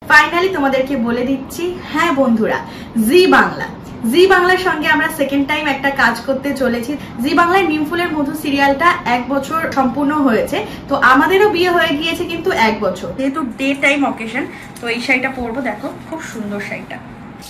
Finally তোমাদেরকে বলে দিচ্ছি, হ্যাঁ বন্ধুরা, জি বাংলার সঙ্গে আমরা সেকেন্ড টাইম একটা কাজ করতে চলেছি। জি বাংলার নিমফুলের মধু সিরিয়ালটা 1 বছর সম্পূর্ণ হয়েছে, তো আমাদেরও বিয়ে হয়ে গিয়েছে কিন্তু 1 বছর, যেহেতু ডে টাইম অকেশন। তো এই শাড়িটা পরবো, দেখো খুব সুন্দর শাড়িটা।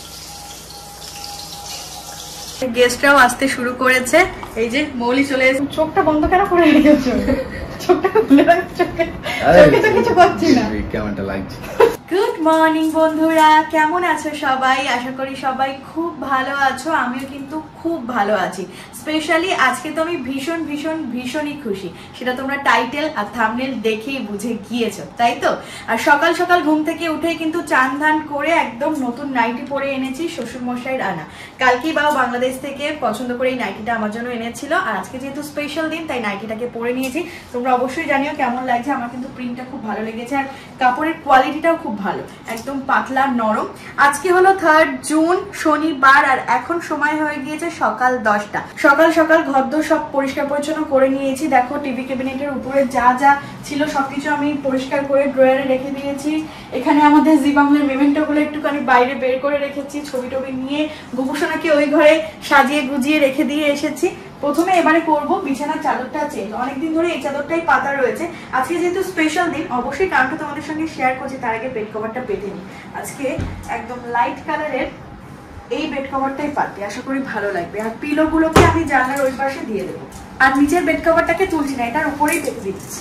গেস্টরাও আসতে শুরু করেছে, এই যে মৌলি চলে এসে। চোখটা বন্ধ কেন করে রেখেছো? চোখটা খুলে রাখছো, চোখে তো কিছু করছি না। কেমনটা লাগছে? গুড মর্নিং বন্ধুরা, কেমন আছো সবাই? আশা করি সবাই খুব ভালো আছো, আমিও কিন্তু খুব ভালো আছি। স্পেশালি আজকে তো আমি ভীষণই খুশি, সেটা তোমরা টাইটেল আর থাম্বনেল দেখেই বুঝে গিয়েছো, তাই তো? আর সকাল সকাল ঘুম থেকে উঠে কিন্তু চান ধান করে একদম নতুন নাইটি পরে এনেছি, শ্বশুরমশাইয়ের আনা। কালকেই বাবা বাংলাদেশ থেকে পছন্দ করে এই নাইটিটা আমার জন্য এনেছিল, আর আজকে যেহেতু স্পেশাল দিন তাই নাইটিটাকে পরে নিয়েছি। তোমরা অবশ্যই জানিও কেমন লাগছে। আমার কিন্তু প্রিন্টটা খুব ভালো লেগেছে, আর কাপড়ের কোয়ালিটিটাও খুব ভালো, একদম পাতলা নরম। আজকে হলো 3 জুন, শনিবার, আর এখন সময় হয়ে গিয়েছে সকাল 10টা। সকাল সকাল ঘরদোর সব পরিষ্কার পরিচ্ছন্ন করে নিয়েছি। দেখো টিভি ক্যাবিনেটের উপরে যা যা ছিল সবকিছু আমি পরিষ্কার করে ড্রয়ারে রেখে দিয়েছি। এখানে আমাদের জি বাংলার মেমেন্টোগুলো একটুখানি বাইরে বের করে রেখেছি, ছবি টবি নিয়ে গুবুসোনাকে ওই ঘরে সাজিয়ে গুজিয়ে রেখে দিয়ে এসেছি। প্রথমে এবারে করবো বিছানার চাদরটা চেঞ্জ। অনেকদিন ধরে এই চাদরটাই পাতা রয়েছে, আজকে যেহেতু স্পেশাল দিন অবশ্যই কারণটা তোমাদের সঙ্গে শেয়ার করছি। তার আগে বেড কভারটা পেতে নিই। আজকে একদম লাইট কালারের এই বেড কভারটাই পাতি, আশা করি ভালো লাগবে। আর পিলো গুলোকে আমি জানলার ওই পাশে দিয়ে দেবো, আর নিচের বেড কভারটাকে তুলছি না, এটার উপরেই পেতে দিচ্ছি।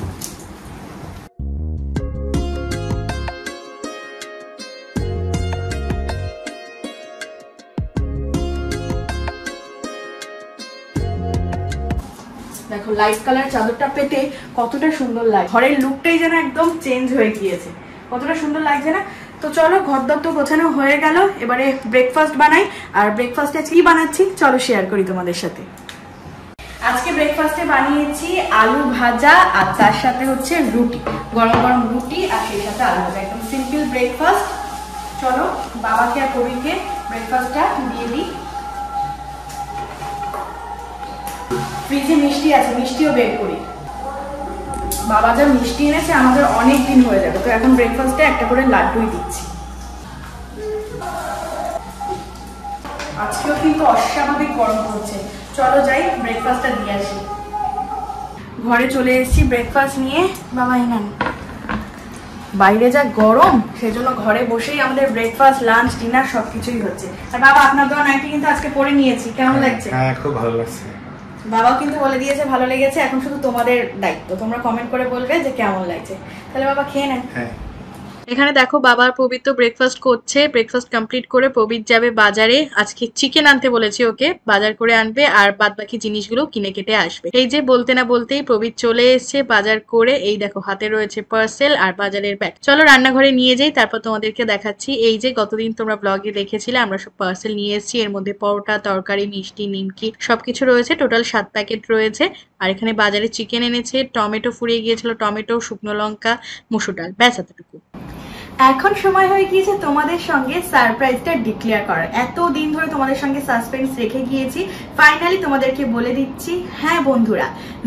দেখো লাইট কালার চাদরটা পেতে কতটা সুন্দর লাগে, ঘরের লুকটাই যেন একদম চেঞ্জ হয়ে গিয়েছে, কতটা সুন্দর লাগছে না? তো চলো, ঘরদর তো গোছানো হয়ে গেল, এবারে ব্রেকফাস্ট বানাই। আর ব্রেকফাস্টে কি বানাচ্ছি চলো শেয়ার করি তোমাদের সাথে। আজকে ব্রেকফাস্টে বানিয়েছি আলু ভাজা, আর তার সাথে হচ্ছে রুটি, গরম গরম রুটি, আর সেই সাথে আলু ভাজা, একদম সিম্পল ব্রেকফাস্ট। চলো বাবাকে আর কবিকে ব্রেকফাস্টটা দিয়ে দিই। ফ্রিজে মিষ্টি আছে, মিষ্টিও বের করি। বাবা যা মিষ্টি এনেছে আমাদের অনেক দিন হয়ে যাবে, তো এখন ব্রেকফাস্টে একটা করে লাড্ডুই দিচ্ছি। আজকেও কিন্তু অস্বাভাবিক গরম হচ্ছে, চলো যাই ব্রেকফাস্টটা দিয়ে আসি। ঘরে চলে এসেছি ব্রেকফাস্ট নিয়ে। বাবা এনান, বাইরে যা গরম, সেজন্য ঘরে বসেই আমাদের ব্রেকফাস্ট, লাঞ্চ, ডিনার সবকিছুই হচ্ছে। আর বাবা আপনার দেওয়া নাইটি কিন্তু আজকে পরে নিয়েছি, কেমন লাগছে? হ্যাঁ, খুব ভালো লাগছে। বাবাও কিন্তু বলে দিয়েছে ভালো লেগেছে, এখন শুধু তোমাদের দায়িত্ব, তোমরা কমেন্ট করে বলবে যে কেমন লাগছে। তাহলে বাবা খেয়ে নেন। হ্যাঁ। এখানে দেখো বাবা পবিত্র ব্রেকফাস্ট করছে। ব্রেকফাস্ট কমপ্লিট করে পবিত্র যাবে বাজারে, আজকে চিকেন আনতে বলেছি ওকে, বাজার করে আনবে আর বাদ বাকি জিনিসগুলো কিনে কেটে আসবে। এই যে বলতে না বলতেই পবিত্র চলে এসছে বাজার করে। এই দেখো হাতে রয়েছে পার্সেল আর বাজারের ব্যাগ। চলো রান্নাঘরে নিয়ে যাই, তারপর তোমাদেরকে দেখাচ্ছি। এই যে গতদিন তোমরা ব্লগে দেখেছিলে আমরা সব পার্সেল নিয়ে এসেছি, এর মধ্যে পরোটা, তরকারি, মিষ্টি, নিমকি সবকিছু রয়েছে, টোটাল 7 প্যাকেট রয়েছে। আর এখানে বাজারে চিকেন এনেছে, টমেটো ফুরিয়ে গিয়েছিল, টমেটো, শুকনো লঙ্কা, মসুর ডাল, ব্যাস এতটুকু। এখন সময় হয়ে গিয়েছে তোমাদের সঙ্গে সারপ্রাইজটা ডিক্লেয়ার করার। এতদিন ধরে তোমাদের সঙ্গে সাসপেন্স রেখে গিয়েছি, ফাইনালি তোমাদেরকে বলে দিচ্ছি, হ্যাঁ বন্ধুরা,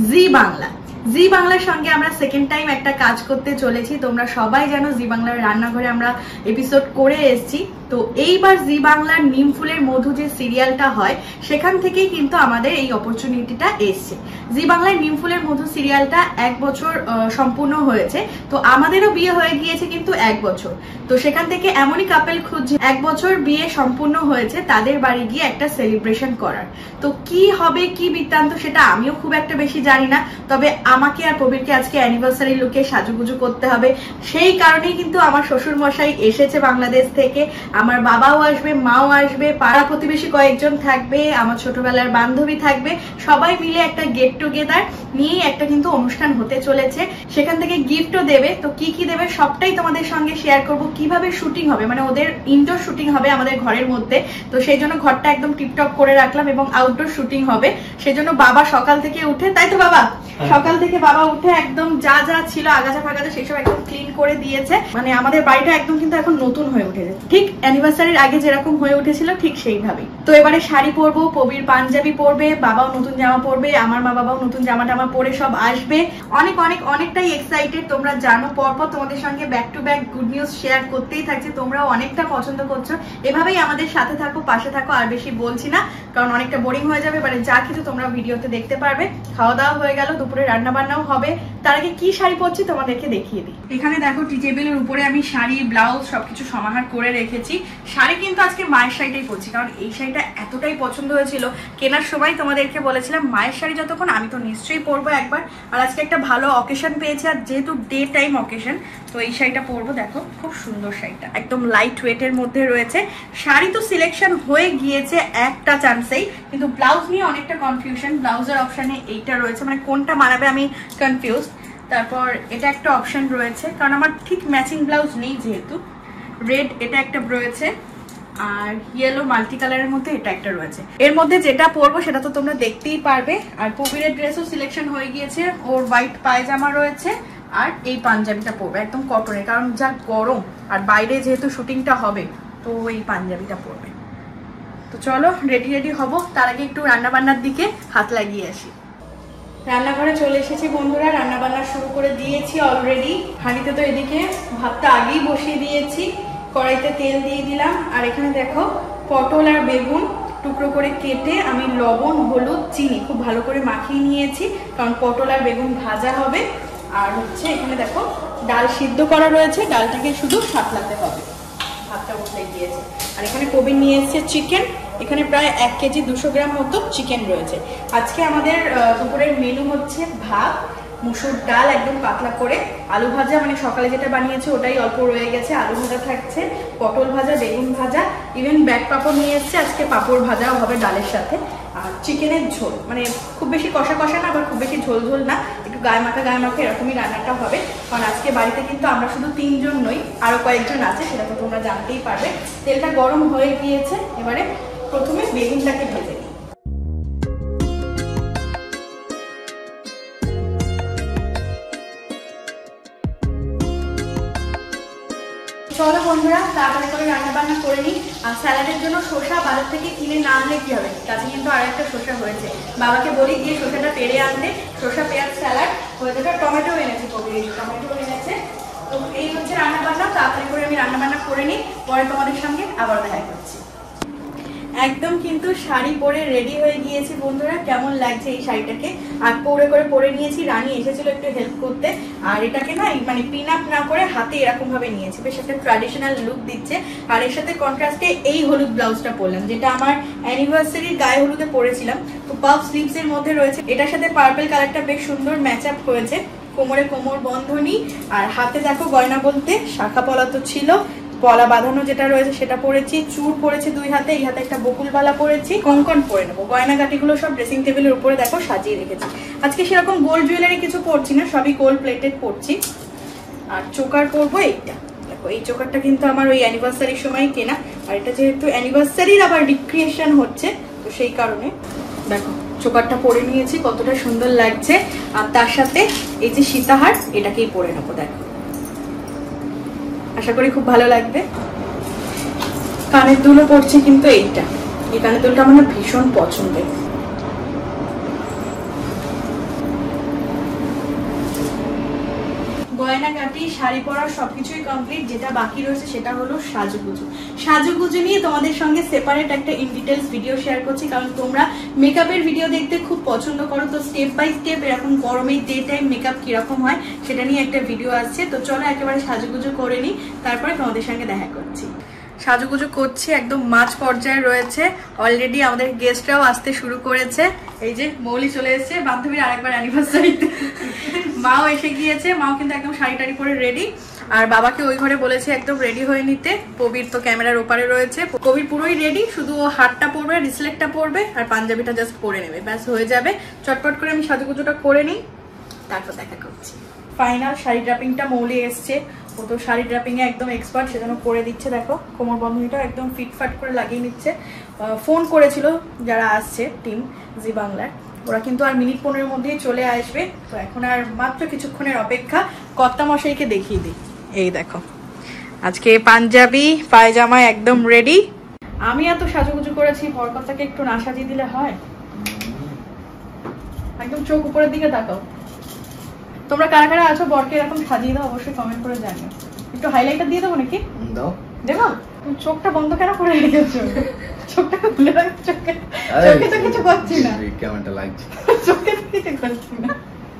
জি বাংলার সঙ্গে আমরা সেকেন্ড টাইম একটা কাজ করতে চলেছি। তোমরা সবাই জানো জি বাংলার রান্নাঘরে আমরা এপিসোড করে এসেছি, তো এইবার জি বাংলার নিমফুলের মধু যে সিরিয়ালটা হয় সেখান থেকেই কিন্তু আমাদের এই অপরচুনিটিটা এসছে। জি বাংলার নিমফুলের মধু সিরিয়ালটা 1 বছর সম্পূর্ণ হয়েছে, তো আমাদেরও বিয়ে হয়ে গিয়েছে কিন্তু 1 বছর। তো সেখান থেকে এমনই কাপেল খুঁজছে 1 বছর বিয়ে সম্পূর্ণ হয়েছে, তাদের বাড়ি গিয়ে একটা সেলিব্রেশন করার। তো কি হবে কি বৃত্তান্ত সেটা আমিও খুব একটা বেশি জানি না, তবে আমাকে আর প্রবীরকে আজকে অ্যানিভার্সারি লুকে সাজুগুজু করতে হবে। সেই কারণেই কিন্তু আমার শ্বশুর মশাই এসেছে বাংলাদেশ থেকে, আমার বাবাও আসবে, মাও আসবে, পাড়া প্রতিবেশী কয়েকজন থাকবে, আমার ছোটবেলার বান্ধবী থাকবে, সবাই মিলে একটা গেট টুগেদার নিয়ে একটা কিন্তু অনুষ্ঠান হতে চলেছে। সেখান থেকে গিফটও দেবে, তো কি কি দেবে সবটাই তোমাদের সঙ্গে শেয়ার করব। কিভাবে শুটিং হবে, মানে ওদের ইনডোর শুটিং হবে আমাদের ঘরের মধ্যে, তো সেই জন্য ঘরটা একদম টিপটপ করে রাখলাম, এবং আউটডোর শুটিং হবে। সেজন্য বাবা সকাল থেকে উঠে, তাই তো বাবা, সকাল থেকে বাবা উঠে একদম যা যা ছিল আগাছা ফাগাছা সেসব একদম ক্লিন করে দিয়েছে। মানে আমাদের বাড়িটা একদম কিন্তু এখন নতুন হয়ে উঠেছে, ঠিক অ্যানিভার্সারির আগে যেরকম হয়ে উঠেছিল ঠিক সেইভাবেই। তো এবারে শাড়ি পরবো, পবির পাঞ্জাবি পরবে, বাবাও নতুন জামা পরবে, আমার মা বাবাও নতুন জামা টামা পরে সব আসবে। অনেকটাই এক্সাইটেড। তোমরা জানো পরপর তোমাদের সঙ্গে back to back good news share করতেই থাকছে, তোমরাও অনেকটা পছন্দ করছো। এভাবেই আমাদের সাথে থাকো, পাশে থাকো। আর বেশি বলছি না কারণ অনেকটা বোরিং হয়ে যাবে। মানে যা কিছু তোমরা ভিডিওতে দেখতে পারবে। খাওয়া দাওয়া হয়ে গেল, দুপুরে রান্না বান্নাও হবে। তার আগে কি শাড়ি পরছি তোমাদেরকে দেখিয়ে দিই। এখানে দেখো টি টেবিলের উপরে আমি শাড়ি ব্লাউজ সবকিছু সমাহার করে রেখেছি। শাড়ি কিন্তু আজকে মায়ের শাড়িটাই পরছি কারণ এই শাড়িটা এতটাই পছন্দ হয়েছিল কেনার সময়। তোমাদেরকে বলেছিলাম মায়ের শাড়ি যতক্ষণ আমি তো নিশ্চয়ই পরবো একবার। আর আজকে একটা ভালো অকেশন পেয়েছি, আর যেহেতু ডে টাইম অকেশন তো এই শাড়িটা পরবো। দেখো খুব সুন্দর শাড়িটা, একদম লাইট ওয়েটের মধ্যে রয়েছে। শাড়ি তো সিলেকশন হয়ে গিয়েছে একটা চান্সেই, কিন্তু ব্লাউজ নিয়ে অনেকটা কনফিউশন। ব্লাউজের অপশানে এইটা রয়েছে, মানে কোনটা মানাবে আমি কনফিউজ। তারপর এটা একটা অপশন রয়েছে কারণ আমার ঠিক ম্যাচিং ব্লাউজ নেই যেহেতু। রেড এটা একটা রয়েছে, আর ইয়েলো মাল্টি কালারের মধ্যে এটা একটা রয়েছে। এর মধ্যে যেটা পরবো সেটা তো তোমরা দেখতেই পারবে। আর পবিরের ড্রেসও সিলেকশন হয়ে গিয়েছে, ওর হোয়াইট পায়জামা রয়েছে আর এই পাঞ্জাবিটা পরবে একদম কটনের, কারণ যা গরম আর বাইরে যেহেতু শুটিংটা হবে তো এই পাঞ্জাবিটা পরবে। তো চলো রেডি হবো, তার আগে একটু রান্না বান্নার দিকে হাত লাগিয়ে আসি। রান্নাঘরে চলে এসেছি বন্ধুরা, রান্না বান্না শুরু করে দিয়েছি অলরেডি। হাঁড়িতে তো এদিকে ভাতটা আগেই বসিয়ে দিয়েছি, কড়াইতে তেল দিয়ে দিলাম। আর এখানে দেখো পটল আর বেগুন টুকরো করে কেটে আমি লবণ হলুদ চিনি খুব ভালো করে মাখিয়ে নিয়েছি, কারণ পটল আর বেগুন ভাজা হবে। আর হচ্ছে এখানে দেখো ডাল সিদ্ধ করা রয়েছে, ডালটাকে শুধু সাঁতলাতে হবে। ভাতটা বসে গিয়েছে। আর এখানে কবির নিয়ে এসেছে চিকেন, এখানে প্রায় 1 কেজি 200 গ্রাম মতো চিকেন রয়েছে। আজকে আমাদের দুপুরের মেনু হচ্ছে ভাত, মুসুর ডাল একদম পাতলা করে, আলু ভাজা, মানে সকালে যেটা বানিয়েছে ওটাই অল্প রয়ে গেছে, আলু ভাজা থাকছে, পটল ভাজা, বেগুন ভাজা, ইভেন ব্যাগ পাঁপড় নিয়ে এসছে। আজকে পাঁপড় ভাজাও হবে ডালের সাথে। আর চিকেনের ঝোল, মানে খুব বেশি কষা কষা না আবার খুব বেশি ঝোল ঝোল না, একটু গায়ে মাখা এরকমই রান্নাটা হবে। কারণ আজকে বাড়িতে কিন্তু আমরা শুধু 3 জন নই, আরো কয়েকজন আছে, সেটা তো তোমরা জানতেই পারবে। তেলটা গরম হয়ে গিয়েছে, এবারে প্রথমে বেগুনটাকে ভেজে নিই। চলো বন্ধুরা তাড়াতাড়ি করে রান্না বান্না করে নিই। আর স্যালাডের জন্য শসা বাজার থেকে কিনে না আনলে কি হবে, কাছে কিন্তু আর একটা শসা হয়েছে, বাবাকে বলি গিয়ে শসাটা পেরে আনতে। শসা পেঁয়াজ স্যালাড হয়ে যাবে। টমেটো এনেছে, টমেটো এনেছে। তো এই হচ্ছে রান্না বান্না, তাড়াতাড়ি করে আমি রান্না বান্না করে নিই, পরে তোমাদের সঙ্গে আবার দেখা করছি। একদম কিন্তু শাড়ি পরে রেডি হয়ে গিয়েছি বন্ধুরা। কেমন লাগছে এই শাড়িটাকে? আর পরে নিয়েছি, রানী এসেছিল একটু হেল্প করতে। আর এটাকে না মানে পিন আপ না করে হাতে এরকম ভাবে নিয়েছি, বেশ একটা ট্র্যাডিশনাল লুক দিচ্ছে। আর এর সাথে কন্ট্রাস্টে এই হলুদ ব্লাউজটা পরলাম, যেটা আমার অ্যানিভার্সারির গায়ে হলুদে পরেছিলাম। তো পাফ স্লিভস এর মধ্যে রয়েছে, এটার সাথে পার্পল কালারটা বেশ সুন্দর ম্যাচ আপ হয়েছে। কোমরে কোমর বন্ধনী, আর হাতে দেখো গয়না বলতে শাখা পলা তো ছিল, পলা বাঁধানো যেটা রয়েছে সেটা পরেছি, চুড় পরেছি 2 হাতে, এই হাতে একটা বকুলবালা পরেছি, কঙ্কন পরে নেবো। গয়নাগাটিগুলো সব ড্রেসিং টেবিলের উপরে দেখো সাজিয়ে রেখেছি। আজকে সেরকম গোল্ড জুয়েলারি কিছু পরছি না, সবই গোল্ড প্লেটেড পরছি। আর চোকার পরবো এইটা, দেখো এই চোকারটা কিন্তু আমার ওই অ্যানিভার্সারির সময় কেনা। আর এটা যেহেতু অ্যানিভার্সারির আবার রিক্রিয়েশন হচ্ছে, তো সেই কারণে দেখো চোকারটা পরে নিয়েছি, কতটা সুন্দর লাগছে। আর তার সাথে এই যে সীতাহার, এটাকেই পরে নেবো। দেখো আশা করি খুব ভালো লাগবে। কানের দুলও পড়ছে কিন্তু এইটা, এই কানের দুলটা আমার ভীষণ পছন্দের। গয়নাগাটি শাড়ি পরা সবকিছুই কমপ্লিট, যেটা বাকি রয়েছে সেটা হলো সাজুগুজু। সাজুগুজু নিয়ে তোমাদের সঙ্গে সেপারেট একটা ইন ডিটেলস ভিডিও শেয়ার করছি, কারণ তোমরা মেকআপের ভিডিও দেখতে খুব পছন্দ করো। তো স্টেপ বাই স্টেপ এরকম গরমের ডে টাইম মেকআপ কিরকম হয় সেটা নিয়ে একটা ভিডিও আসছে। তো চলো একেবারে সাজুগুজু করে নিই, তারপরে তোমাদের সঙ্গে দেখা করছি। সাজুগুজু করছি, একদম মাঝ পর্যায়ে রয়েছে। অলরেডি আমাদের গেস্টরাও আসতে শুরু করেছে। এই যে মৌলি চলে এসেছে, বান্ধবীর আরেকবার অ্যানিভার্সারিতে। মাও এসে গিয়েছে, মাও কিন্তু একদম শাড়ি টাড়ি পরে রেডি। আর বাবাকে ওই ঘরে বলেছে একদম রেডি হয়ে নিতে। কবির তো ক্যামেরার ওপারে রয়েছে, কবির পুরোই রেডি, শুধু ও হারটা পরবে, রিসলেটটা পরবে আর পাঞ্জাবিটা জাস্ট পরে নেবে, ব্যাস হয়ে যাবে। চটপট করে আমি সাজুগুজুটা করে নিই, তারপর দেখা করছি। ফাইনাল শাড়ি ড্রাপিংটা মৌলি এসছে, ও তো শাড়ি ড্রাপিং এ একদম এক্সপার্ট, সেজন্য করে দিচ্ছে। দেখো কোমর বন্ধনীটা একদম ফিটফাট করে লাগিয়ে নিচ্ছে। ফোন করেছিল যারা আসছে টিম জি বাংলার, ওরা কিন্তু আর মিনিট 15-এর মধ্যেই চলে আসবে। তো এখন আর মাত্র কিছুক্ষণের অপেক্ষা। কর্তা মশাইকে দেখিয়ে দিই, এই দেখো আজকে পাঞ্জাবি পায়জামা একদম রেডি। আমি এত সাজুগুজু করেছি, বরকর্তাকে একটু না সাজিয়ে দিলে হয়? একদম চোখ উপরের দিকে তাকাও। তোমরা কারা কারা আছো বরকে এরকম সাজিয়ে দাও, অবশ্যই কমেন্ট করে জানিও। একটু হাইলাইটার দিয়ে দেবো নাকি? দাও। দেবো? তুমি চোখটা বন্ধ কেন করে রেখেছো? চোখটা খুলে রাখো, চোখে তো কিছু করছি না। কেমনটা লাগছে? চোখে তো কিছু করছি না।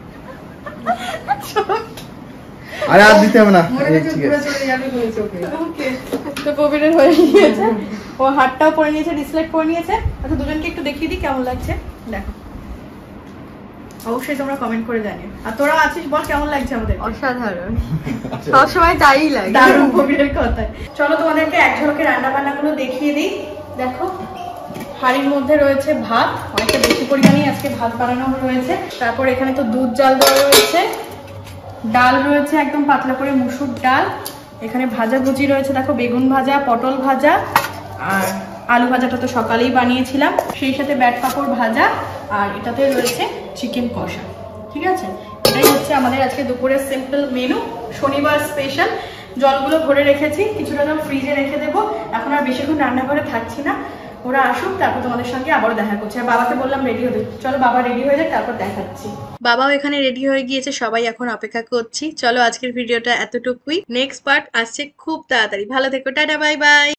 আরে আর দিতে হবে না, পুরো চলে যাবে চোখে। ওকে, তো প্রবীরের হয়ে গিয়েছে, ও হাতটাও পরে নিয়েছে, ডিসলাইক করে নিয়েছে। আচ্ছা দুজনকে একটু দেখিয়ে দিই কেমন লাগছে, দেখো অবশ্যই তোমরা কমেন্ট করে জানিও। আর তোরা আছিস, বল কেমন লাগছে আমাদের? অসাধারণ, সবসময় তাই লাগে। দারুণ প্রবীরের কথায়। চলো তোমাদেরকে এক ঝলকে রান্না বান্নাগুলো দেখিয়ে দিই। দেখো হাঁড়ির মধ্যে রয়েছে ভাত, অনেকটা বেশি পরিমাণেই আজকে ভাত বানানো রয়েছে। তারপর এখানে তো দুধ জাল দেওয়া রয়েছে, ডাল রয়েছে একদম পাতলা করে মুসুর ডাল। এখানে ভাজা ভুজি রয়েছে, দেখো বেগুন ভাজা, পটল ভাজা, আর আলু ভাজাটা তো সকালেই বানিয়েছিলাম, সেই সাথে ব্যাট পাঁপড় ভাজা, আর এটাতে রয়েছে চিকেন কষা। ঠিক আছে, এটাই হচ্ছে আমাদের আজকে দুপুরের সিম্পল মেনু, শনিবার স্পেশাল। জলগুলো ভরে রেখেছি, কিছুটা জল ফ্রিজে রেখে দেবো। এখন আর বেশিক্ষণ রান্নাঘরে থাকছি না, ওরা আসুক তারপর তোমাদের সঙ্গে আবারও দেখা করছি। আর বাবাকে বললাম রেডি হতে, চলো বাবা রেডি হয়ে যাক তারপর দেখাচ্ছি। বাবাও এখানে রেডি হয়ে গিয়েছে, সবাই এখন অপেক্ষা করছি। চলো আজকের ভিডিওটা এতটুকুই, নেক্সট পার্ট আসছে খুব তাড়াতাড়ি। ভালো থেকো, টাটা বাই বাই।